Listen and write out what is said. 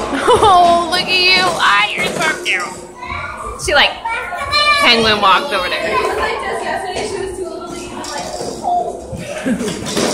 Oh, look at you. Ah, you're so cute. She like penguin walked over there. It was like just yesterday, she was too little to even like hold.